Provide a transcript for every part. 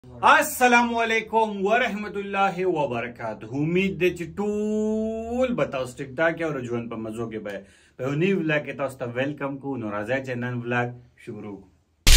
अस्सलामुअलैकुम वरहमतुल्लाहि वबरकातुहू। उम्मीद दे چې ټول به تاسو ټیک ټاک او ژوند په مزو کې به په یو نوی ولاګ کې تاسو ته ویلکم کو. نو راځئ چې نن ولاګ شروع کړو.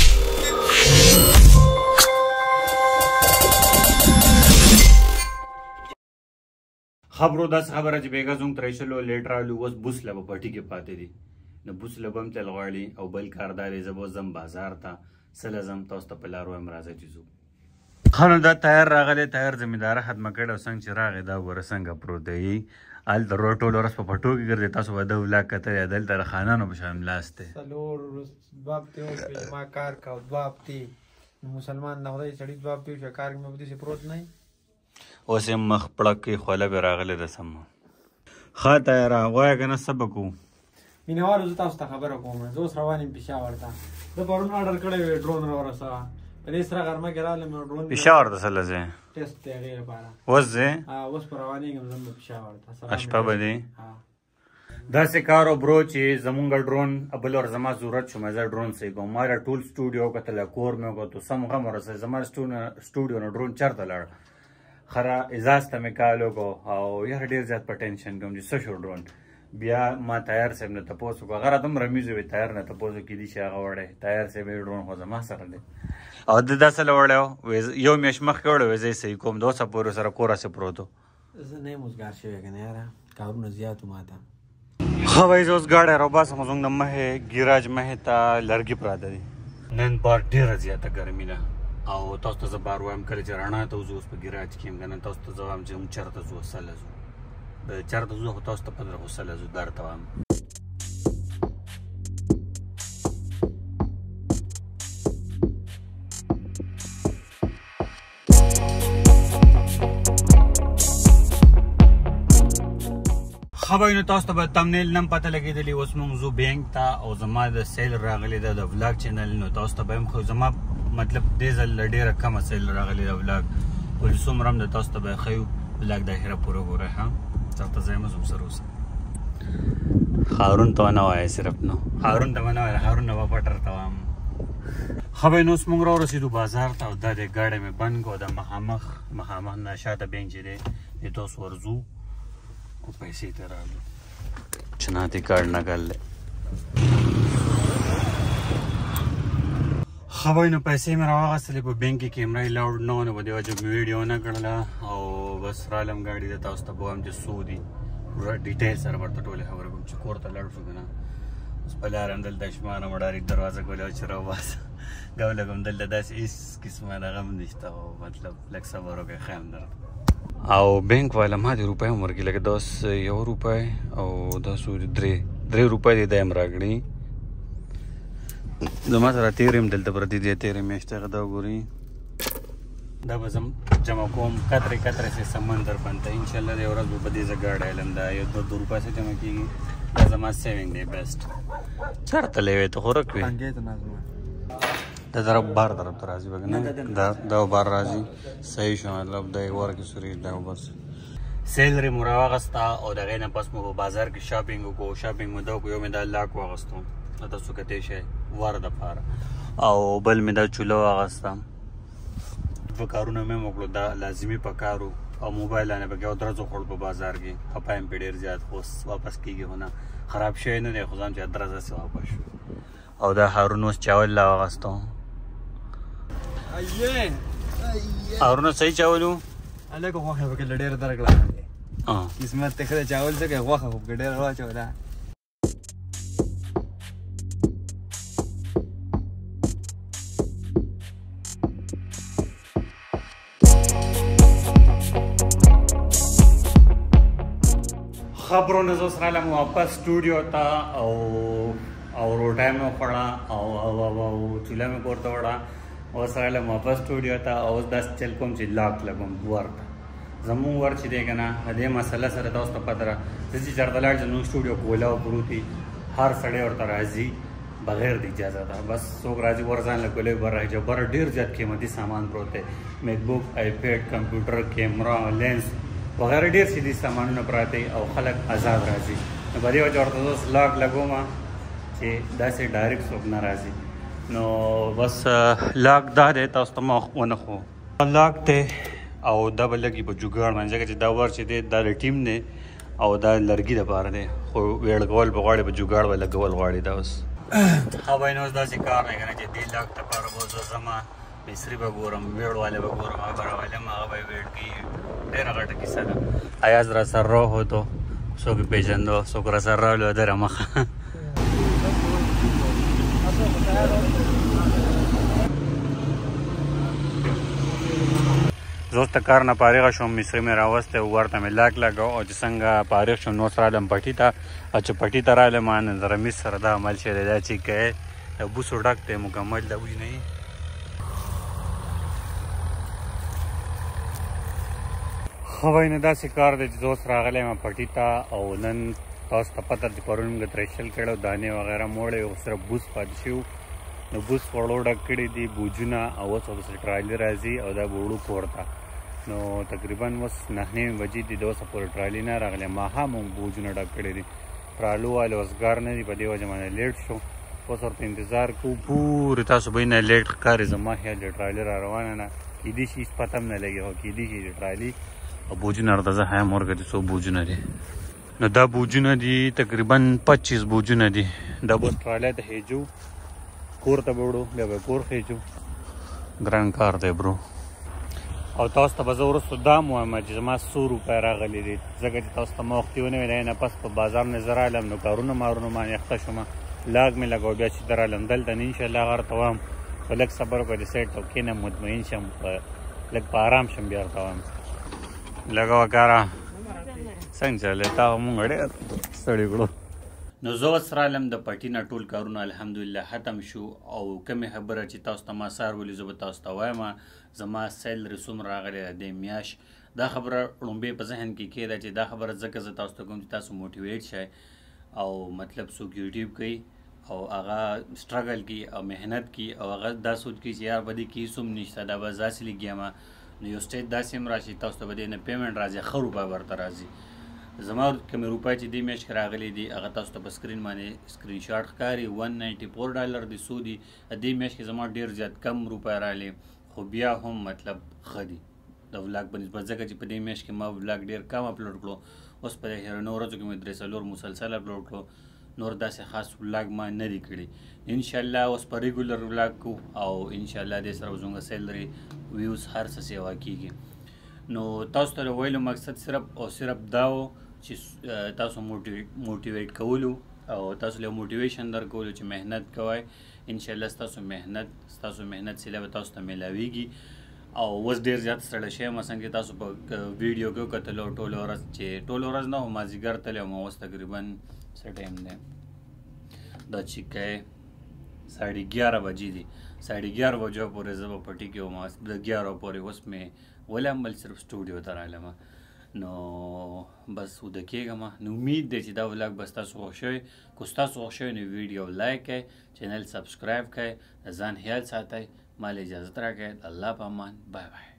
خبرو داس خبره چې بیګا زوم ترشلو لیټرالو وس بوس لبه پټی کې پاتې دي. نو بوس لبم تل غواړي او بل کاردار زبو زم بازار ته سلزم تاسو ته په لارو هم راځي چې زو خانو دا تیار راغلی. تیار زمینداره ختمه کړی او څنګه چې راغی دا ګوره څنګه پروت دی. هلته ټول ورځ په پټو کې ګرځي. تاسو به د ولاګ کتلی دلته د خانانو په شان ملاست دی. څلور باب دی ما کار کا باب دی مسلمان نه خدای سړی باب دی چې کار کې مې دې پروت نه اوس یې مخ پړک کې خوله به راغلی ده سم. ښه تیاره وایه که نه سبق وو مینهوالو زه تاسو ته خبره کوم. زه اوس روان یم پېښور ته. زه پرون اډر کړی وی ډرون راورسوه. په دې سره غرمه کې رالم ډرون پېښور ته څله ځې ټیسټ دی هغې لپاره. اوس ځې اوس په روانېږم زم به پېښور ته. شپه به دې داسې کار او برو چې زمونږ ډرون بل ور زما ضرورت شو. زه ډرون صحیح کوم. ما ټول سټوډیو وکتله کور مې وکتو سم غم ورسوي. زما سټوډیو نه ډرون چېرته لاړ خره اعزاز ته مې کال وکړو او یاره ډېر زیات په ټینشن کې وم چې څه شو ډرون. بیا ما تیار صاحب نه تپوس وکړو. هغه راته هم رمیز وي تیار نه تپوس کېدي چې هغه وړی تیار صاحب یې ډرون خو زما سره دی او د داسې له وړی و یو میاشت مخکې وړی وی زه یې صحیح کوم. د اوسه پورې سره کور هسې پروت و. زه نه یم اوسګار شوی که نه یاره کارونه زیات و ما ته. ښه وایي زه اوس ګاډی راوباسم. زموږ د مخې ګیراج مخې ته لرګي پراته دي. نن بار ډېره زیاته ګرمي ده او تاسو ته زه بار وایم کله چې رڼا ته وځو اوس په ګیراج کې یم که نه تاسو ته زه وایم چې موږ چېرته ځو سله ځو چېرته ځو خو تاسو ته پته ده خو سله ځو درته وایم. ښه به نو تاسو ته به تمنیل نه هم پته لګېدلي. اوس موږ ځو بینک ته او زما د سیل راغلی ده د ولاګ چینل. نو تاسو ته به هم خو زما مطلب دې ځل ډېره کمه سیل راغلی ده ولاګ خو چې څومره هم د تاسو ته به یې ښیو ولاګ د اخره پوره ګورئ. ها چېرته ځئ مه زموږ سره اوسه. هارون ته ونه وایه صرف نو هارون ته ونه وایه هارون نه به پټر ته وایم. ښه به نو اوس موږ راورسېدو بازار ته او دا دی ګاډی مې بند کړو. د مخامخ نه شاته بینک چې دی دې ته اوس ورځو او پیسې ته رالو چناتې کارډ نکل دی. ښه وایي نو پیسې مې راواخیستلې په بینک کې کیمره یې لاوډ نه و نو په دې وجه مې ویډیو نه کړله او بس رالم ګاډي ته تاسو ته به وایم چې څو دي پوره ډیټیل سره ورته ټولې خبره کوم چې کور ته لاړ شو که نه. اوس په لاره هم دلته شمانه مه ډایرکټ دروازه کولې چې راوباسه ګوله کوم دلته داسې هېڅ قسمه دغه هم نشته مطلب لږ صبر وکړئ ښیم درته. او بینک والا ما دې روپۍ هم ورکړي لکه داس 1 روپۍ او دا څو دي 3 روپۍ دې دا هم راکړي. زما سره تېرې هم دلته پرتې دي تېرې میاشتې هغه دا وګورئ دا به زم جمع کوم قطرې قطرې سې سمندر بنته انشاءالله د یو ورځ به په دې زه ګاډی علم دا یو 2 روپۍ سې جمع کېږي. دا زما سیوینګ دی بیسټ. چېرته لیوې ته خورک وې دا طرف بار طرف ته راځي به که نه دا بار راځي صحیح شو مطلب دا یې ورکړي سوري دا بس سیلري مو راواغسته او د هغې نه پس مو په بازار کې شاپینګ وکړو. شاپینګ مو دا وکړو یو مې دا لاک واغستو تاسو کتی شئ ور دپاره او بل مې دا چوله واغسته. دوه کارونه مې هم وکړو دا لازمي پکار و او موبایل نه پکې او درځو خوړ په بازار کې خفه یم پې ډېر زیات خو واپس کېږي خو نه خراب شوی نه دی خو ځم چې درځ هسې واپس شو. او دا هارون اوس چاول لا واغستو. هارونه صحیح چاول و هلکه غوښه پکې له ډېره درکړه قسمت ته ښه دی چاول څه کوي غوښه خو پکې ډېره واچوله. خبرونه زه اوس رالم واپس سټوډیو ته او روټۍ مې وخوړه او چوله مې کور ته وړه. اوس رالم واپس سټوډیو ته او اوس داسې چل کوم چې لاک لګوم ور ته. زمونږ ور چې دی که نه د دې مسله سره تاسو ته پته ده زه چې چېرته لاړ چې زمونږ سټوډیو کوله او پروت وي هر سړی ورته راځي بغیر د اجازه ده. بس څوک راځي ور ځان له کولې بر راځي بر ډېر زیات قیمتي سامان پروت دی. میک بک آیپیډ کمپیوټر کیمرا لینس وغیره ډېر سیدي سامانونه پراته او خلک آزاد راځي. نو په دې وجه ورته زه اوس لاک لګوم چې داسې ډایرکټ څوک نه راځي. نو بس لاک دا دی تاسو ته ما ونه خو لاک ته او دا به لګي په جوګاړ باندې ځکه چې دا ور چې دی دا د ټیم دی او دا لرګي دپاره دی خو ویړ کول به غواړي په جوګاړ به لګول غواړي دا اوس ها بھائی نو اوس داسې کار دی که نه چې دې لاک دپاره به زه ځمه مصري به ګورم ویړ والی به ګورم هغه به راولم هغه به یې ویړ کوي ډېره غټه کیسه ده ایاز را سره راوښتو څوک یې پېژندو څوک را سره راغلي د رامخه زه اوس د کار نه فارغه شوم مصري مې راوستی ورته مې لاک لګاو او چې څنګه فارغ شوم نو اوس رالم پټي ته او چې پټي ته رالم نو د رمیز سره دا عمل شوی دی دا چې کوې د بوسو ډک دی مکمل د بوی نه ښه وایي نو داسې کار دی چې زه اوس راغلی یم پټي ته او نن تاسو ته پته چې پرون موږ ترېشل کړی دانې وغیره موړی او صرف بوس پاتې شوي نو بوس وړو ډک کړي دي بوجونه او اوس ورپسې ټرالي راځي او دا به وړو کور ته نو تقریبا اوس 9:30 بجې دي د اوسه پورې ټرالي نه راغلی ماښام هم بوجونه ډک کړي دي ټرالو والې وزګار نه دي په دې وجه باندې لیټ شو اوس ورته انتظار کوو پورې تاسو به نه لیټ ښکاري زما خیال د ټرالي را روانه نه کیدای شي هېڅ پته هم نه لګي خو کیدای شي د ټرالي او بوجونه ورته زه ښیم ورکړه څو بوجونه دي نو دا بوجونه دي تقریبا 25 بوجونه دي دا به اوس ټرالی ته خېجو کور ته به وړو بیا به کور خېجو ګران کار دی برو او تاسو ته به زه وروسته دا هم وایم چې زما 100 روپۍ راغلي دي ځکه چې تاسو ته ما وختي ونه ویل نه پس په بازار نه زه رالم نو کارونه مارونه باندې اخته شوم لاګ مې لګاو بیا چې ته رالم دلته نه انشاءالله هغه ورته وایم په لږ صبر وکړه چې سیټ او کښېنم مطمئن شم لږ په ارام شم بیا ورته وایم لګوه کاره څنګه چلې تا مونږ ډېر ستړي کړو نو زه اوس رالم د پټي نه ټول کارونه الحمدلله ختم شو او کومې خبره چې تاسو ته ما سهار ولي زه به تاسو ته وایم زما سیلري څومره راغلی ده دې میاشت دا خبره لومبۍ په ذهن کې کېده چې دا خبره ځکه زه تاسو ته کوم چې تاسو موټیویټ شئ او مطلب څوک یوټیوب کوي او هغه سټرګل کوي او محنت کوي او هغه دا سوچ کوي چې یار به دې کې هېڅ هم نشته دا به داسې لګیم نو یو سټیج داسې هم راشي تاسو ته به دې نه پیمنټ راځي ښه روپۍ ورته راځي زما کومې روپۍ چې دې میاشت کې راغلي دي هغه تاسو ته په سکرین باندې سکرین شاټ ښکاري $194 دي څو دي دې میاشت کې زما ډېر زیات کم روپۍ راغلي خو بیا هم مطلب ښه دي د ولاګ په نسبت ځکه چې په دې میاشت کې ما ولاګ ډېر کم اپلوډ کړو اوس په هیرنو ورځو کې مې 3-4 مسلسل اپلوډ کړو نور داسې خاص ولاګ ما نه دي کړي انشاءالله اوس په ریګولر ولاګ کو او انشاءالله دې سره زموږ سیلري ویوز هر څه سیوا کېږي نو تاسو ته ویلو مقصد صرف او صرف دا و چې تاسو موټیویټ کولو او تاسو له موټیویشن درکولو چې محنت کوئ انشاءالله ستاسو محنت سیله به تاسو ته میلاویږي او اوس ډېر زیات ستړی شوی یم څنګه چې تاسو په ویډیو کې وکتلو ټوله ورځ چې ټوله ورځ نه و مازدیګر تللی وم اوس تقریبا څه ټایم دی دا چې کوې 11:30 بجې دي 11:30 بجو پورې زه به پټي کې وم د 11 پورې اوس مې ولم بل صرف سټوډیو ته رالم نو بس وده کېږم نو امید دی چې دا ولاګ به ستاسو خوښ شوی که ستاسو خوښ شوی نو ویډیو لایک کړئ چینل سبسکرایب کړئ ځان خیال ساتئ ما له اجازت راکړئ الله په امان بای بای